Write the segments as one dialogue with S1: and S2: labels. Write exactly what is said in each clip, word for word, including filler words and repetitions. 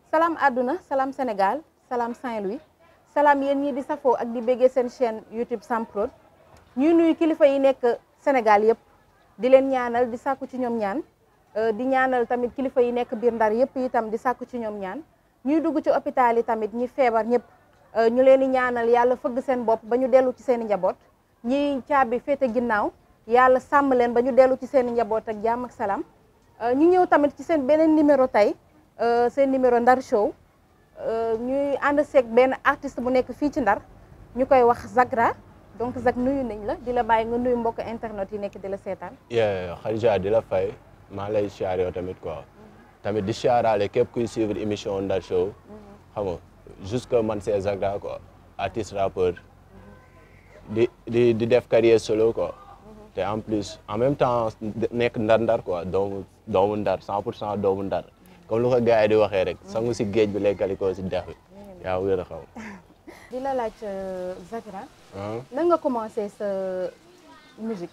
S1: Salam àdduna salam Sénégal salam Saint-Louis salam yéen ñi di safoo ak di béggee seen chaîne YouTube Samprod ñuy nuyu kilifa yi nekk Sénégal yëpp di leen ñaanal di sàkku ci ñoom ñaan di ñaanal tamit kilifa yi nekk biir Ndar yëpp itam di sàkku ci ñoom ñaan ñuy dugg ci hôpital yi tamit ñi feebar ñëpp ñu leen di ñaanal yàlla fëgg seen bopp ba ñu dellu ci seen i njaboot ñi caabi féete ginnaaw yàlla sàmm leen ba ñu dellu ci seen i njaboot ak jàmm ak salaam ñu ñëw tamit ci seen beneen numéro tey seen numéro Ndar show ñuy ànd seeg benn artiste bu nekk fii ci Ndar ñu koy wax Zack donc Zack nuyu nañ la di la bàyyi nga nuyu mbokk internet yi nekk di la seetaan.
S2: Khadija di la fay maa lay siyaare yow tamit quoi tamit di siyaaraale képp kuy suivre émission Ndar show xam nga jusque man c'est Zack quoi artiste rappeur di di di def carrière solo quoi te en plus en même temps nekk ndar-ndar quoi doomu doomu Ndar cent pour cent doomu Ndar. comme lu ko gars yi di waxee rek sangu si géej bi lekkali ko si dex bi yaa wér a xaw
S1: di la laaj Zack nan nga commencé sa musique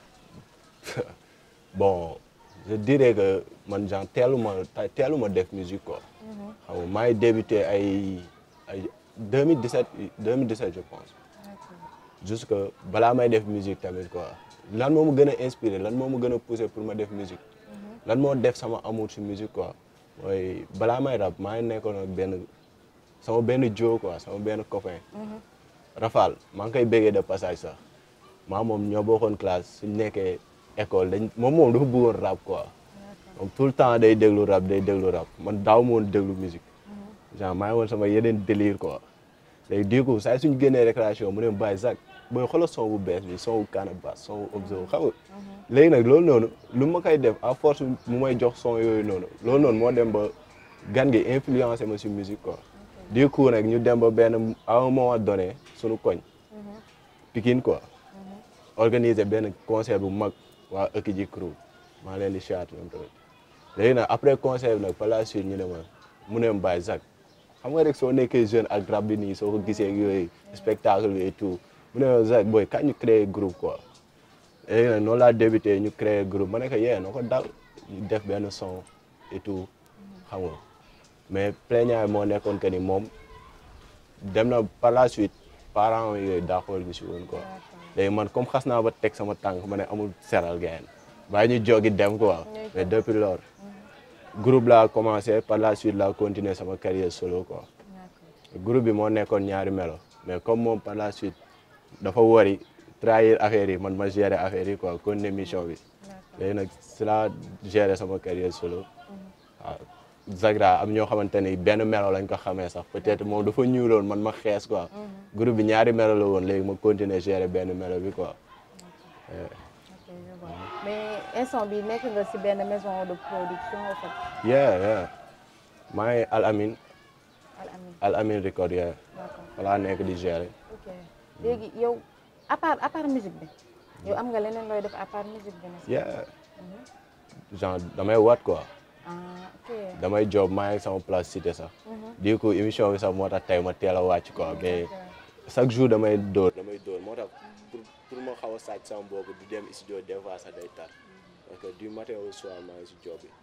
S2: bon je dirais que man genre teeluma teeluma def musique quoi xam nga maa ngi débuté ay ay deux mille dix-sept deux mille dix-sept je pense juste que balaa may def musique tamit quoi lan moo ma gën a inspiré lan moo ma gën a poussé pour ma def musique lan moo def sama amour si musique quoi mooy balaa may rap maa ngi nekkoon ak benn sama benn jo quoi sama benn copain. Rafal maa ngi koy béggee de passage sax maa moom ñoo bokkoon classe suñ nekkee école dañ moom moom dafa bëggoon rap quoi. donc tout le temps day déglu rap day déglu rap man daaw ma woon déglu musique. genre maa ngi woon sama yeneen délire quoi. léegi du coup saa suñ génnee récréation mu ne bàyyi Zack booy xoolal son bu bees bi son bu Canabasse son bu Obzo xam nga. léegi nag loolu noonu lu ma koy def à force mu may jox son yooyu noonu loolu noonu moo dem ba gan gi influencé ma si musique quoi. du coup nag ñu dem ba benn à un moment donné suñu koñ. Pikine quoi. organiser benn concert bu mag waa ëkk ji crew maa leen di chat ñoom tamit. léegi nag après concert bi nag par la suite ñu ne ma mu ne ma bàyyi Zack xam nga rek soo nekkee jeune ak rap bi nii soo ko gisee ak yooyu spectacle bi et tout mu ne ma Zack booy kañ ñu créer groupe quoi. léegi nag noonu laa débuté ñu créé groupe ma ne ko yee na ko dal ñu def benn son et tout xam nga mais plaignant moo nekkoon que ni moom dem na par la suite parents yooyu d'accord ñu si woon quoi léegi man comme xas naa ba teg sama tànk ma ne amul seral gayen bàyyi ñu jogi dem quoi mais depuis lors groupe laa commencé par la suite laa continuer sama carrière solo quoi groupe bi moo nekkoon ñaari melo mais comme moom par la suite dafa wari trahir affaire yi man ma gérer affaire yi quoi kon émission bi léegi nag si la gérer sama carrière solo waaw Zack am ñoo xamante ni benn melo lañ ko xamee sax peut-être moom dafa ñuuloon man ma xees quoi groupe bi ñaari melo la woon léegi ma continuer gérer benn melo bi quoi.
S1: mais instant bi nekk nga si benn maison de production en fait.
S2: yeah yeah maa ngi Al Amin.
S1: Al Amin
S2: Al Amin record yeah. voilà nekk di gérer.
S1: ok léegi yow. à part à part musique bi yow am nga leneen looy def à part musique bi.
S2: yeah genre damay waat quoi.
S1: ah ok
S2: damay job maa ngi sama place cité sax. du coup émission bi sax moo tax tey ma teel a wàcc quoi mais chaque jour damay dóor damay dóor moo tax pour pour ma xaw a sàcc sama boobu di dem studio des fois sax day tar parce que du matin au soir maa ngi si job bi.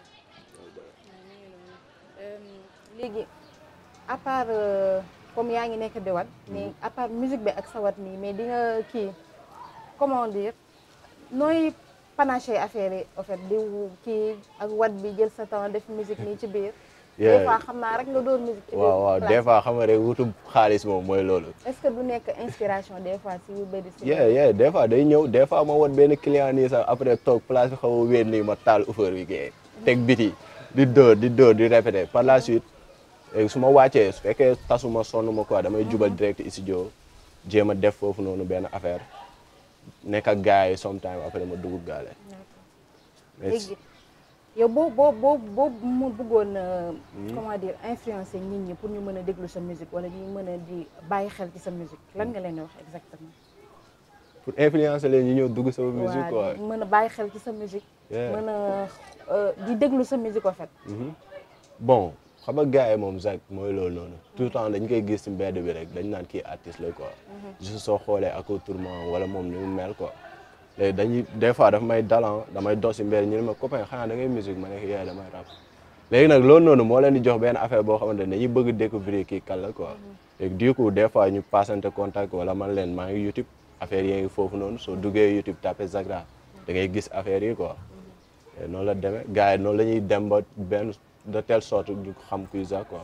S1: léegi à part. comme yaa ngi nekk di wat mais à part musique bi ak sa wat nii mais di nga kii comment dire nooy panaché affaire yi en fait di kii ak wat bi jël sa temps def musique nii ci biir. des fois xam naa rek nga doon musique. ci biir
S2: waaw waaw des fois xam nga rek wutu xaalis moom mooy loolu.
S1: est-ce que du nekk inspiration des fois si yu bëri si.
S2: yeah yeah des fois day ñëw des fois ma wat benn client nii sax après toog place bi xaw a wéet nii ma taal offeur bi kii teg biti di dóor di dóor di répéter par la suite. léegi su ma wàccee su fekkee tasuma sonn ma quoi damay jubal direct studio jéem a def foofu noonu benn affaire nekk ak gars yi sometime après ma dugub gaale.
S1: léegi yow boo boo boo boo mu bëggoon comment dire influencer nit ñi pour ñu mën a déglu sa musique wala ñu mën a di bàyyi xel ci sa musique lan nga leen di wax exactement.
S2: pour influencer leen ñu ñëw dugg sa musique quoi.
S1: waaw mën a bàyyi xel ci sa musique. mën a di déglu sa musique en fait.
S2: bon. xam nga gars yi moom Zack mooy loolu noonu tout le temps dañ koy gis ci mbedd bi rek dañ naan kii artiste la quoi. juste soo xoolee accoutrement wala moom ni mu mel quoi. léegi dañuy des fois daf may dalan damay dox ci mbedd ñu ne ma copain xanaa da ngay musique ma ne ko yaay damay rap léegi nag loolu noonu moo leen di jox benn affaire boo xamante ne dañuy bëgg découvrir kii kan la quoi léegi du coup des fois ñu passante contact wala man leen maa ngi YouTube affaire yi ngi foofu noonu soo duggee YouTube tapé Zack da ngay gis affaire yi quoi noonu la demee gars yi noonu la ñuy dem ba benn de telle sorte ñu xam kuy Zack quoi.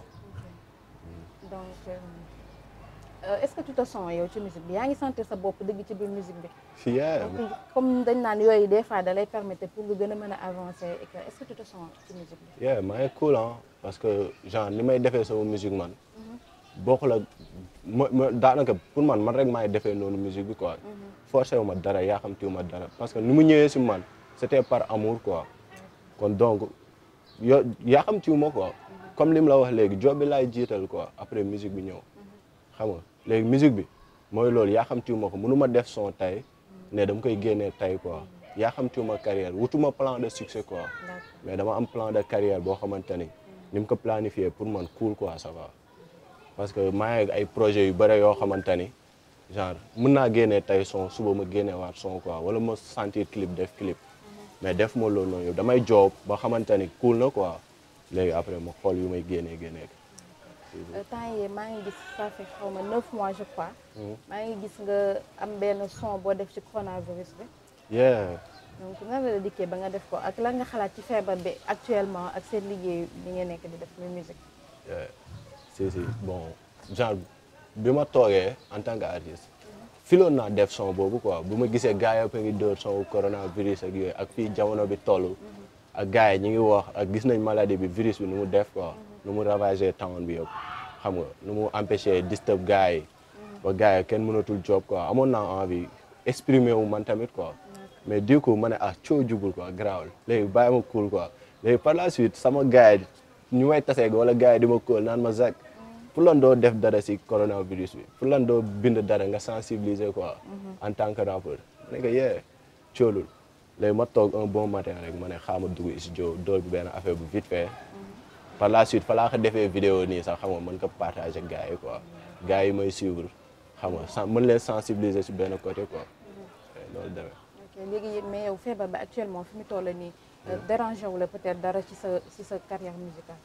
S1: donc euh, est-ce que tu te sens yow ci musique bi yaa ngi sentir sa bopp dëgg ci biir musique bi.
S2: yeah.
S1: donc comme dañ naan yooyu des fois da lay permettre pour nga gën a mën a avancer et que est-ce que tu te sens ci musique bi.
S2: yeah maa ngi cool ah parce que genre ni may defee sama musique man. bokkul ak ma ma daanaka pour man man rek maay defee noonu musique bi quoi. forcé wu ma dara yaa xam tiwu ma dara parce que ni mu ñëwee si man c'était par amour quoi. kon donc yo yaa xam tiwu ma quoi. comme li mu la wax léegi job bi laay jiital quoi après musique bi ñëw. xam nga léegi musique bi mooy loolu yaa xam tiwu ma ko mënu ma def son tey ne dama koy génnee tey quoi yaa xam tiwu ma carrière wutuma plan de succès quoi. mais dama am plan de carrière boo xamante ni ni mu ko planifié pour man cool quoi ça va. parce que maa ngi ay projets yu bëre yoo xamante ni genre mën naa génnee tey son suba ma génne waat son quoi wala ma sentir clip def clip mais def ma loolu noonu damay job ba xamante ni cool na quoi léegi après ma xool yu may génnee génnee ko.
S1: temps yii maa ngi gis ça fait xaw ma neuf mois je crois. maa ngi gis nga am benn son boo def ci coronavirus bi.
S2: yeah.
S1: donc nan la dikkee ba nga def ko ak lan nga xalaat ci feebar bi actuellement ak seen liggéey bi nga nekk di def muy musique.
S2: si si bon genre bi ma toogee en tant que artiste filoon naa def son boobu quoi bu ma gisee gars yëpp a ngi dóor son coronavirus ak yooyu ak fii jamono bi toll ak gars yi ñi ngi wax ak gis nañ maladie bi virus bi nu mu def quoi nu mu ravager town bi yëpp xam nga nu mu empêcher disturb gars yi ba gars yi kenn mënatul job quoi amoon naa envie exprimer wu man tamit quoi mais du coup ma ne ah coo jugul quoi garaawul léegi bàyyi ma cool quoi léegi par la suite sama gars yi ñu may taseeg wala gars yi di ma cool naan ma Zack pour lan doo def dara si coronavirus bi pour lan doo bind dara nga sensibiliser quoi en tant que rappeur ma ne ko yee coolul léegi ma toog un bon matin rek ma ne xaama dugg studio dóor bi benn affaire bu vite fait par la suite fa laa ko defee vidéo nii sax xam nga mën ko partager gars yi quoi gars yi may suivre xam nga mën leen sensibiliser si benn côté quoi loolu demee.
S1: ok léegi mais yow feebar ba actuellement fi mu toll nii dérangé wu la peut-être dara ci sa ci sa carrière musicale.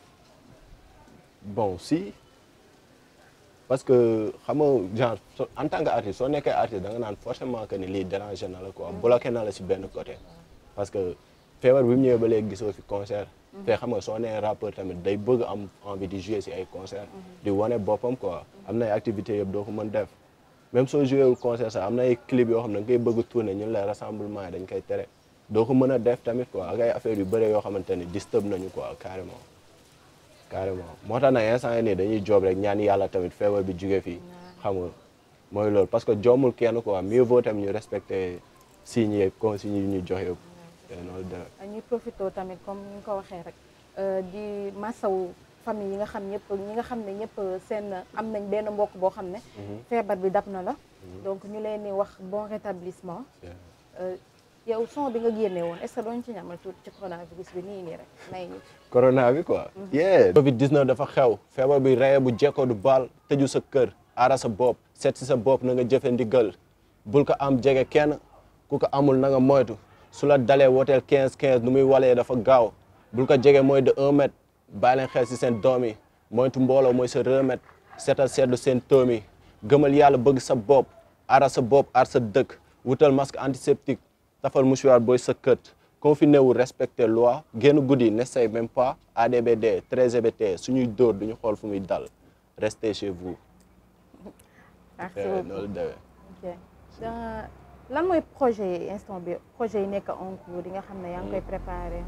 S2: bon si parce que xam nga genre en tant que artiste soo nekkee artiste da nga naan forcément que ni lii dérangé na la quoi bloqué na la si benn côté parce que feebar bi mu ñëwee ba léegi gisoo fi concert te xam nga soo nee rappeur tamit day bëgg am envie di jouer si ay concert di wane boppam quoi am na ay activités yëpp doo ko mën def même soo joué wul concert sax am na ay clip yoo xam ne da nga koy bëgg tourner ñun la rassemblement yi dañ koy tere doo ko mën a def tamit quoi ak ay affaires yu bëre yoo xamante ni disturb nañu quoi carrément carrément moo tax nag instant yii nii dañuy job rek ñaan yàlla tamit feebar bi jóge fii xam nga mooy loolu parce que jommul kenn quoi mieux vaut tamit ñu respecter signes yeeg consignes yi ñu joxe yëpp. loolu dara
S1: ñuy profité tamit comme ni nga ko waxee rek di masawu famille yi nga xam ñëpp ñi nga xam ne ñëpp seen am nañ benn mbokk boo xam ne. feebar bi dab na la. donc ñu leen di wax bon rétablissement. yow son bi nga génne woon est-ce que doon ci ñamal tuuti ci coronavirus bi nii nii rek may ñu.
S2: corona bi quoi. yeah Covid dix-neuf dafa xew. feebar bi reye bu jekkoo du baal tëju sa kër aara sa bopp seet si sa bopp na nga jëfe ndigal bul ko am jege kenn ku ko amul na nga moytu su la dalee wooteel quinze quinze nu muy walee dafa gaaw bul ko jege mooy de un mètre bàyyi leen xel si seen doom yi moytu mbooloo mooy sa remède seetal seetlu seen toom yi gëmal yàlla bëgg sa bopp aara sa bopp aar sa dëkk wutal masque antiseptique tafal mouchoir booy sa kët confiné wu respecter loi génn guddi n'essaye même pas A D B D très G B T suñuy dóor duñu xool fu muy dal restez chez vous.
S1: merci beaucoup
S2: loolu dawee.
S1: ok lan mooy projet yi instant bi projet yi nekk en cours yi nga xam ne yaa ngi koy préparé.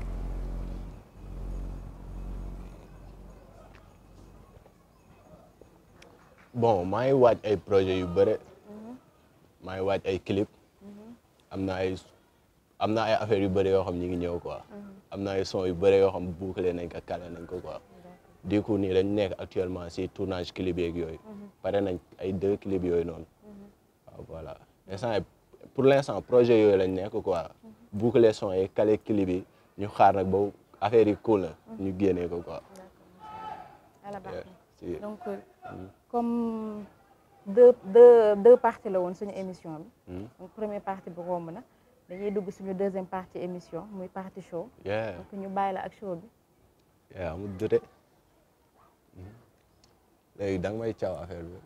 S2: bon maa ngi waaj ay projet yu bëre. maa ngi waaj ay clip. am na ay am na ay affaires yu bëre yoo xam ñi ngi ñëw quoi. am na ay son yu bëre yoo xam bouclé nañ ko kale nañ ko quoi. du coup nii dañ nekk actuellement si tournage clip yeeg yooyu. pare nañ ay deux clips yooyu noonu. waaw voilà instant pour l'instant projet yooyu lañ nekk quoi. boucler son yi kale clip yi ñu xaar nag ba affaire yi cool na ñu génnee ko quoi.
S1: donc comme deux deux deux parties la woon suñu émission bi. donc première partie bi romb na dañuy dugg suñu deuxième partie émission muy partie show. donc ñu bàyyi la ak show bi.
S2: yaa amul dute léegi da nga may caw affaire bi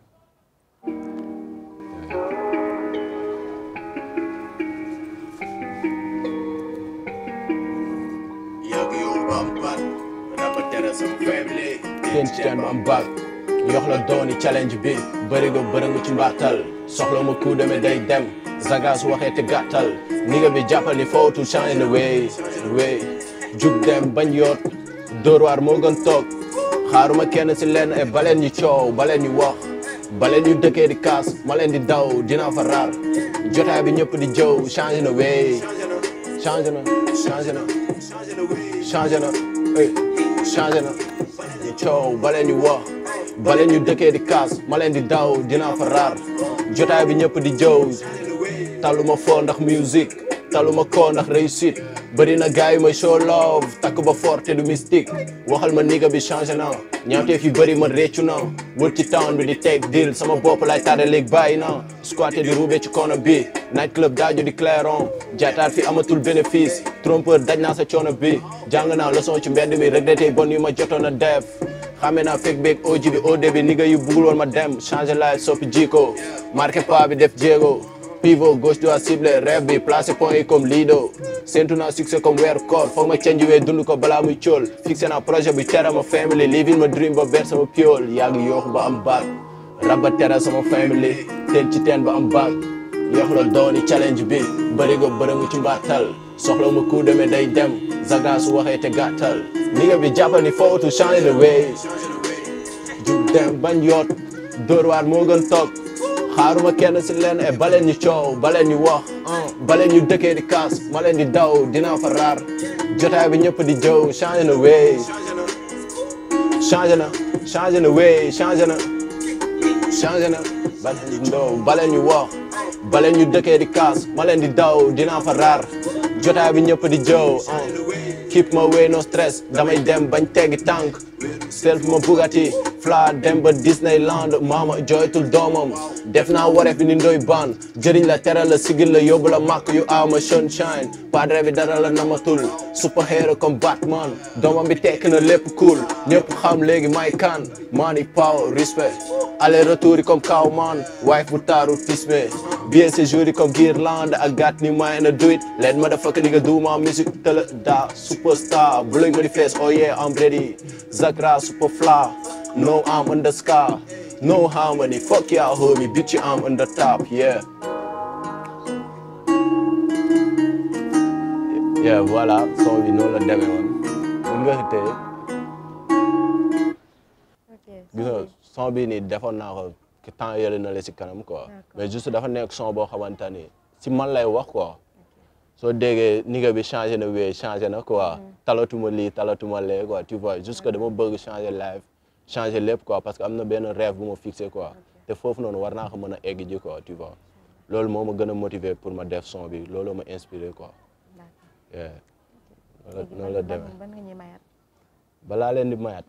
S2: ten ci ten ba am baag yox la dooni challenge bi bëri nga bërëngu ci mbaxtal soxla ma ku demee day dem zagas waxee te gàttal niga bi jàppal ni footul change na way way jug dem bañ yoot dóor waar moo gën toog xaaruma kenn si leen e baleen ñu coow baleen ñu wax baleen ñu dëkkee di kaas ma leen di daw dinaa fa raar jotaay bi ñëpp di jëw change na way change na change na change na hey change na ñu coow baleen ñu wax baleen ñu dëkkee di kaas ma leen di daw dinaa fa raar jotaay bi ñëpp di jëw taluma foo ndax musique taluma ko ndax réussite bëri na gars yi may show love takk ba fort te du mystique waxal ma niga bi changé na ñaawteef yu bëri ma réccu na wër ci town bi di teg deal sama bopp lay tardé léegi bàyyi na squatter di roube ci kono bi night club daajo di clairon jaataar fi amatul bénéfice trompeur daj naa sa coono bi jàng naa leçon ci mbedd mi regretté bon yu ma jotoon a def xame naa fekk beeg au ji bi au début niga yu bugul woon ma dem changé life soppi jiko marqué pas bi def jéego pivot gauche doit cibler rêve bi placé point yi comme lido séntu naa succès comme weeru koor foog ma change wee dund ko balaa muy cool fixé naa projet bi tera ma family living ma dream ba ber sama piol yàgg yooxu ba am baat raba tera sama family teen ci teen ba am baat yoox la dooni challenge bi bëri go bërëngu ci mbaatal soxla ma ku demee day dem zaga su waxee te gàttal niga bi jàppal ni footu change the way jug dem bañ yoot dóor waar moo gën toog xaaruma kenn si leen e baleen ñu coow baleen ñu wax baleen ñu dëkkee di kaas ma leen di daw dinaa fa raar jotaay bi ñëpp di jëw change na way change na change na way change na change na baleen ñu ndaw baleen ñu wax baleen ñu dëkkee di kaas ma leen di daw dinaa fa raar jotaay bi ñëpp di jëw keep my way no stress damay dem bañ teggi tànk self ma bugati fla dem ba Disneyland mama jooytul doomam def naa wareef bi ni ndoy ban jëriñ la teral la sigil la yóbbu la màkk yu ama sunshine padre bi dara la namatul superhero comme Batman doomam bi tekk na lépp cool ñëpp xam léegi may kan money power respect aller retour yi comme Cowman wife bu taaru tisme bien séjour yi comme Guirlande ak gat ni may na do it let ma dafa ka nigga do my music tele da superstar blowing my face oh yeah I'm ready Zack super fly no I'm in the sky no harmony fuck y'all homie bitch I'm on the top yeah yeah voilà son bi noonu la demee woon mun nga xitee gis nga son bi nii defoon naa ko temps yële na la si kanam quoi mais juste dafa nekk son boo xamante ni si man lay wax quoi soo déggee niga bi changé na wéy changé na quoi talatuma lii talatuma lee quoi tu vois juste que dama bëgg changer live changer lépp quoi parce que am na benn rêve bu ma fixé quoi te foofu noonu war naa ko mën a egg ji quoi tu vois loolu moo ma gën a motiver pour ma def son bi loolu ma inspiré quoi noonu la demee balaa leen di mayat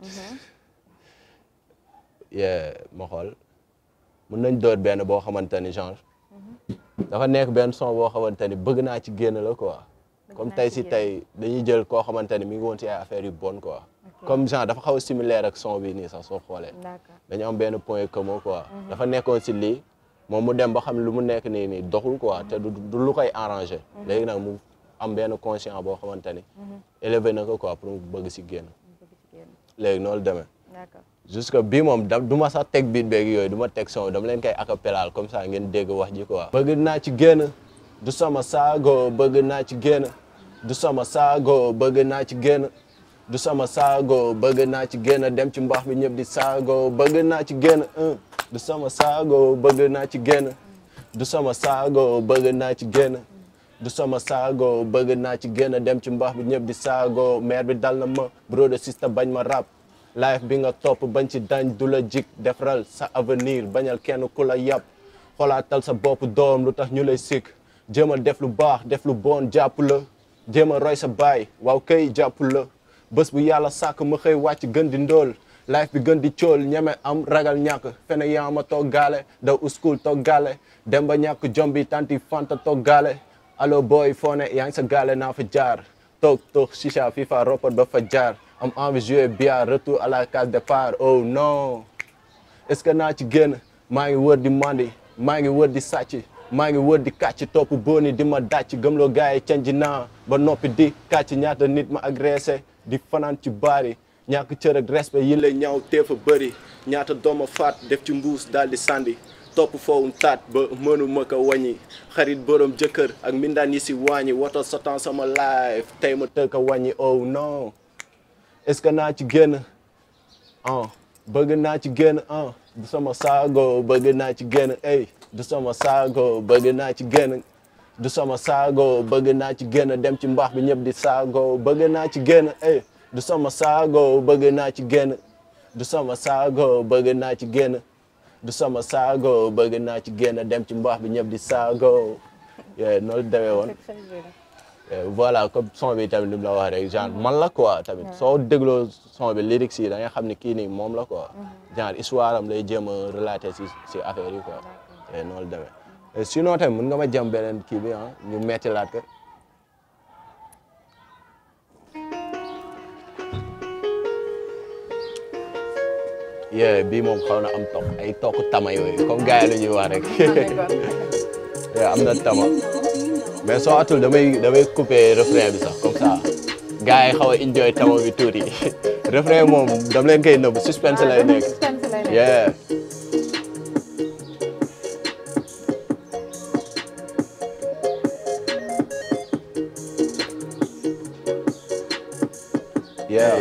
S2: ma xool mën nañ doot benn boo xamante ni genre dafa nekk benn son boo xamante ni bëgg naa ci génn la quoi comme tey si tey dañuy jël koo xamante ni mi ngi woon si ay affaires yu bon quoi comme genre dafa xaw a similaire ak son bi nii sax soo xoolee dañu am benn point commun quoi dafa nekkoon si lii moom mu dem ba xam lu mu nekk nii nii doxul quoi te du lu koy arrangé léegi nag mu am benn conscient boo xamante ni élevé na ko quoi pour mu bëgg si génn léegi noonu demee jusque bii moom da du ma sax teg beat beeg yooyu du ma teg son dama leen koy acapellal comme ça ngeen dégg wax ji quoi bëgg naa ci génn du sama saago bëgg naa ci génn du sama saago bëgg naa ci génn du sama saago bëgg naa ci génn dem ci mbax bi ñëpp di saago bëgg naa ci génn du sama saago bëgg naa ci génn du sama saago bëgg naa ci génn du sama saago bëgg naa ci génn dem ci mbax bi ñëpp di saago maire bi dal na ma brother sister bañ ma rap life bi nga topp bañ ci dañ du la jik defaral sa avenir bañal kenn ku la yàpp xolaatal sa bopp doom lu tax ñu lay sikk jéem a def lu baax def lu bon jàpp la jéem a roy sa baay waaw kay jàpp la bés bu yàlla sàkk ma xëy wàcc gën di ndóol life bi gën di cool ñeme am ragal ñàkk fene yaa ma toog gaale daw uskul toog gaale dem ba ñàkk jom bi tanti fanta toog gaale allo boy foo ne yaa ngi sa gaale naa fa jaar toog toog chicha fifa roppat ba fa jaar am envie jouer bien retour à la case départ oh non est-ce que naa ci génn maa ngi wër di mandi maa ngi wër di sàcc maa ngi wër di kàcc topp booni di ma dàcc gëmloo gars yi canji naa ba noppi di kàcc ñaata nit ma agressé di fanaan ci baari ñàkk cër ak respect yi lay ñaaw teefa bëri ñaata dooma faat def ci mbuus daal di sandi topp foofu taat ba mënuma ko wàññi xarit borom jëkkër ak mindaan yi si wàññi woto sotan sama life tey ma tëkk a wàññi oh non est-ce que naa ci génn ah bëgg naa ci génn ah du sama saago bëgg naa ci génn ey du sama saago bëgg naa ci génn du sama saago bëgg naa ci génn dem ci mbaax bi ñëpp di saago bëgg naa ci génn ey du sama saago bëgg naa ci génn du sama saago bëgg naa ci génn du sama saago bëgg naa ci génn dem ci mbaax bi ñëpp di saago noonu demee woon voilà comme son bi tamit li mu la wax rek genre man la quoi tamit soo dégloo son bi lyrics yi da nga xam ne kii nii moom la quoi genre histoire am lay jéem a relater si si affaire yi quoi noonu demee sinon tamit mën nga ma jëm beneen kii bi ah ñu metti laat ko yeah bii moom xaw na am toq ay toq tama yooyu comme gars yi la ñuy wax rek yeah am na tama mais soo atul damay damay couper refrain bi sax comme ça gars yi xaw a enjoy tama bi tuuti refrain moom dam leen koy nëbb suspense lay nekk yeah yeah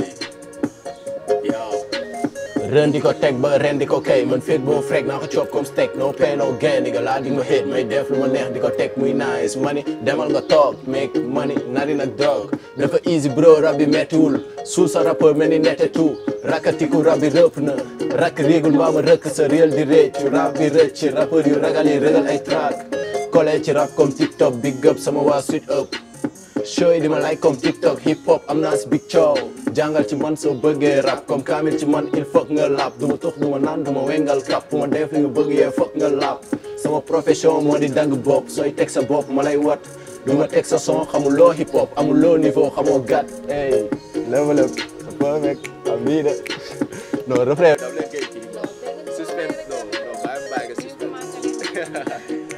S2: ren di ko teg ba ren di ko kay man fekk boo frek naa ko chop comme steak no pain no gain di nga laa di ma hit may def lu ma neex di ko teg muy nice money demal nga toog make money nari nag dog dafa easy bro rab bi mettiwul suul sa rappeur mel ni nette tout rakkatiku rab bi rëpp na rakk réegul maa ma rëkk sa réel di réccu rab bi rëcc rappeur yu ragal yi ragal ay track collé ci rap comme TikTok big up sama waa switch up show yi di ma like comme TikTok hip hop am naa si big coow jàngal ci man soo bëggee rap comme kaamil ci man il faut nga lap du ma tux du ma naan du ma wengal kap fu ma def li nga bëgg yee foog nga lap sama profession moo di dagg bopp sooy teg sa bopp ma lay wat du ma teg sa son xamuloo hip hop amuloo niveau xamoo gàtt hey level up sa perfect am bii de non refrain daf leen koy kii suspense non non bàyyi bàyyi nga suspense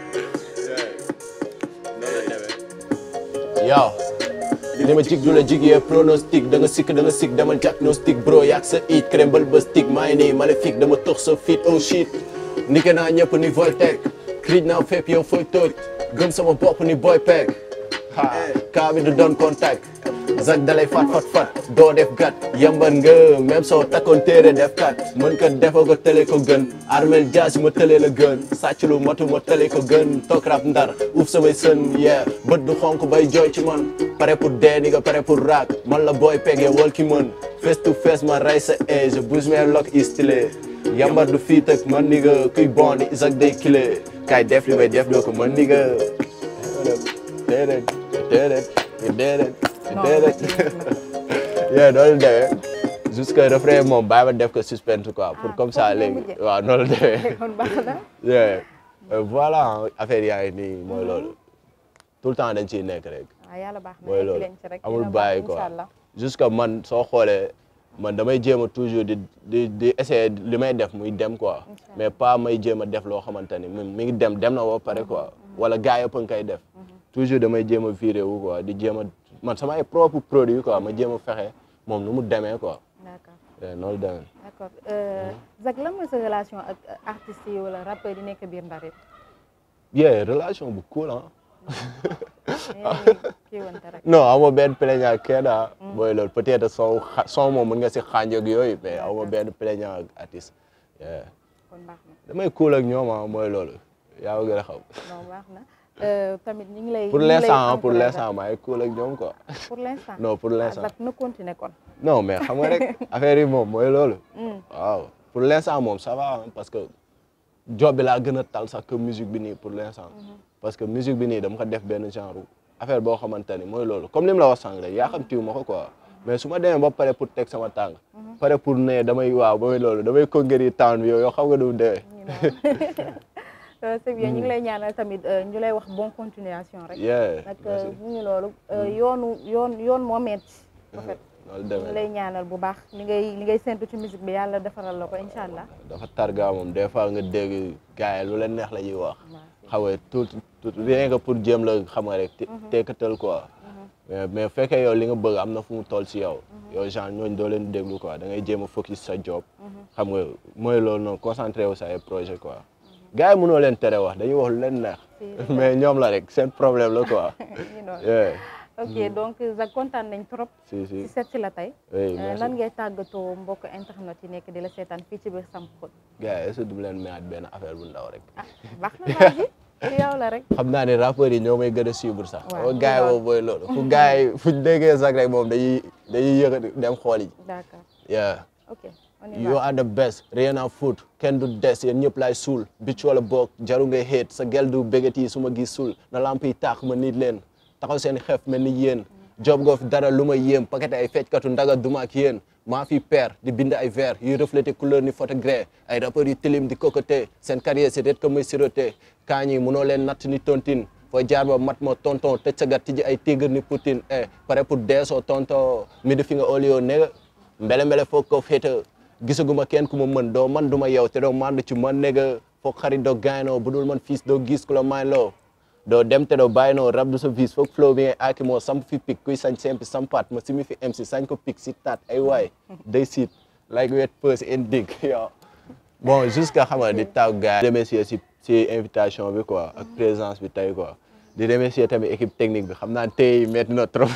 S2: yow li ma jig du la jig yee pronostic da nga sikk da nga sikk dama diagnostic bro yaag sa it crème ba stick maa ngi nii maléfique dama tox sa fit oh shit nike naa ñëpp ni Voltec crij naa fépp yow fooy tooj gëm sama bopp ni boy peck ha kaa bi du doon contact Zack dalay fat fat fat doo def gat yambar nga même soo takkoon téere def kat mën ka defoo ko tële ko gën armel jaas ma tële la gën sàcc lu matu ma tële ko gën toog rap ndar uuf samay sën yeah bët du xonk bay jooy ci man pare pour dee ni nga pare pour raak man la booy peg ya wal ki mën face to face ma ray sa age bouge me lock is stylé yambar du fii tëg man ni nga kuy bondi Zack day kilé kaay def li may def doo ko mën ni nga déedéet déedéet déedéet déedéet yeah noonu la demee jusque refrain moom bàyyi ma def ko suspense quoi pour comme ça léegi waaw noonu la demee yeah voilà affaire yaa ngi nii mooy loolu tout le temps dañ ciy nekk rek mooy loolu amul bàyyi quoi jusque man soo xoolee man damay jéem a toujours di di di essayer li may def muy dem quoi mais pas may jéem a def loo xamante ni mi ngi dem dem na ba pare quoi wala gars yëpp a ngi koy def toujours damay jéem a viré wu quoi di jéem a man sama ay propre produit quoi ma jéem a fexe moom nu mu demee quoi. d'accord noonu la demee.
S1: d'accord Zack lan mooy sa relation ak artistes yi wala rappeurs yi nekk biir Ndar yëpp.
S2: yeah relation bu cool ah. non amoo benn plaignant ak kenn ah. mooy loolu peut-être son son moom mën nga si xànj ak yooyu mais amoo benn plaignant ak artiste.
S1: kon baax na
S2: damay cool ak ñoom ah mooy loolu yaa ngi gën a xam.
S1: non baax na. tamit ñu ngi lay
S2: pour l'instant pour l'instant maa ngi cool ak ñoom quoi.
S1: pour l'instant
S2: non pour l'instant
S1: Zack na continuer kon.
S2: non mais xam nga rek affaire yi moom mooy loolu. waaw pour l'instant moom ça va parce que job bi laa gën a tal sax que musique bi nii pour l'instant. parce que musique bi nii dama ko def benn genre affaire boo xamante ni mooy loolu comme ni mu la wax sànq rek yaa xam tiw ma ko quoi mais su ma demee ba pare pour teg sama tàng. pare pour ne damay waaw mooy loolu damay conquérir town bi yow yoo xam nga du mu demee.
S1: c'est bien ñu ngi lay ñaanal tamit ñu lay wax bonne continuation rek.
S2: yeah
S1: nag mu ngi loolu yoonu yoon yoon moo metti en fait
S2: loolu demee
S1: lay ñaanal bu baax li ngay li ngay séntu ci musique bi yàlla defaral la ko incha allah.
S2: dafa targa moom des fois nga dégg gars yi lu leen neex la ñuy wax. xam nga tout tout rien que pour jéem la xam nga rek. tekkatal quoi. mais mais fekkee yow li nga bëgg am na fu mu toll si yow. yow genre ñooñu doo leen déglu quoi da ngay jéem a focus sa job. xam nga mooy loolu noonu concentré wu sa ay projet quoi. gars yi mënoo leen tere wax dañuy wax lu leen neex. mais ñoom la rek seen problème la quoi.
S1: ok donc Zack kontaan nañ trop.
S2: si si
S1: si seet si la tey.
S2: oui merci
S1: lan ngay tàggatoo mbokk internet yi nekk di la seetaan fii ci biir Samprod.
S2: gars yi est-ce que du leen mayaat benn affaire bu ndaw rek.
S1: ah baax na naa ji ci yow la rek.
S2: xam naa ne rappeurs yi ñoo may gën a suivre sax.
S1: waaw
S2: gars yi moom mooy loolu. fu gars yi fu ñu déggee Zack rek moom dañuy dañuy yëkkati dem xool yi.
S1: d'accord
S2: yeah.
S1: ok on y
S2: you
S1: va.
S2: are the best rien à foutre kenn du des yéen ñëpp laay suul bitch wala boog jaru ngay xeet sa gel du bégat yi su ma gis suul na lamp yi taax ma nit leen taxaw seen xef mel ni yéen. job go fi dara lu ma yéem paquet ay fecckatu ndaga duma ak yéen maa fi père di bind ay verre yuy refléter couleur ni photogré ay rappeurs yu tilim di cocoté seen carrière c'est être que muy siroté kaa ñi munoo leen natt ni tontine fooy jaar ba mat ma tonton tëj sa gat tijji ay tigre ni Poutine eh pare pour deesoo tonton mi di fi nga olio nega mbele mbele foog ko féeta gisaguma kenn ku ma mën doo man du ma yow te doo mandu ci man nega foog xarit doo gaynoo bu dul man fils doo gis ku la may loo doo dem te doo bàyyi noo rab du sa vis foog flow bi ngay aaki moo samp fi pik kuy sañ sempi sampaat ma simi fi M C sañ ko pik si taat ay waay day siit like wet purse in dig yow bon jusqu'à xam nga di taw gars remercier si si invitation bi quoi ak présence bi tey quoi di remercier tamit équipe technique bi xam naa tey métti na trop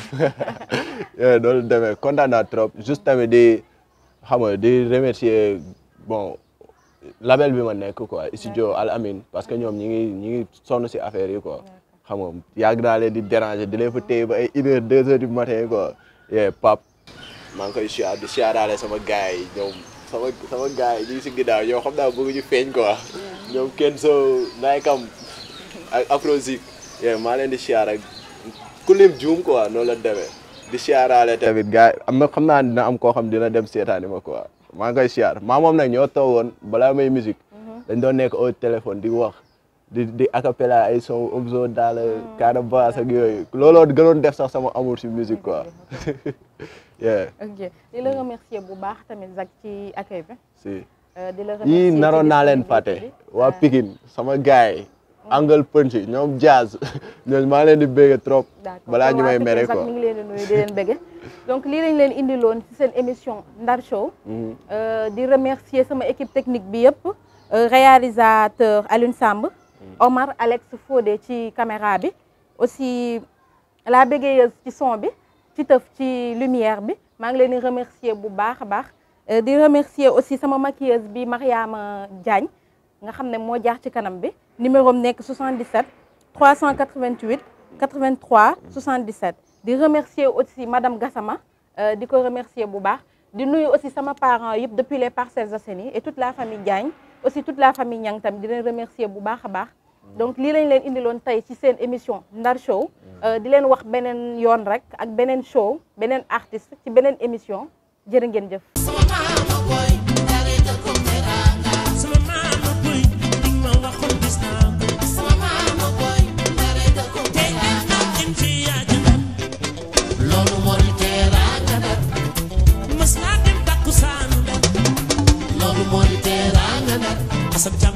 S2: loolu demee kontaan naa trop juste tamit di xam nga di remercier bon label bi ma nekk quoi studio Al Amin parce que ñoom ñi ngi ñi ngi sonn si affaire yi quoi xam nga yàgg naa leen di déranger di leen fa téye ba ay une heure deux heures du matin quoi yee Pape maa ngi koy siyaar di siyaaraale sama gars yi ñoom sama sama gars yi ñu ngi si ginnaaw ñoom xam naa bëgg ñu feeñ quoi ñoom kenn soo naykam ak Afrozik yee maa leen di siyaar ak ku lim juum quoi noonu la demee di siyaaraale tamit gars yi am na xam naa dina am koo xam dina dem seetaani ma quoi maa ngi koy siyaar maa moom nag ñoo toogoon balaa may musique dañ doon nekk au téléphone di wax di di acapella ay son obso daal kaana baas ak yooyu looloo gënoon def sax sama amour si musique quoi.
S1: ok di la remercier bu baax tamit Zack ci accueil bi.
S2: si
S1: di la remercier
S2: yii naroon naa leen fàtte waa Pikine sama gars yi angle punch ñoom jazz ñooñu maa leen di bëgg trop. balaa ñu may mere quoi
S1: mi ngi leen di nuyu di leen bëgg. donc lii lañ leen indiloon ci seen émission Ndar Show. di remercier sama équipe technique bi yëpp. réalisateur Alioune Samb. Omar Alex Fodé ci caméra bi. aussi la bégayeuse ci son bi. ci tëf ci lumière bi. maa ngi leen di remercier bu baax a baax. di remercier aussi sama maquilleuse bi Mariama Diagne. nga xam ne moo jaar ci kanam bi. numéro am nekk soixante-dix-sept trois cent quatre-vingt-huit quatre-vingt-trois soixante-dix-sept. di remercier aussi madame Gassama di ko remercier bu baax di nuyu aussi sama parents yëpp depuis les Parcelles Assainies et toute la famille Diagne aussi toute la famille Niang tam di leen remercier bu baax a baax donc lii lañ leen indiloon tey ci seen émission Ndar Show di leen wax beneen yoon rek ak beneen show beneen artiste ci beneen émission jërë ngeen jëf.
S3: Asam jam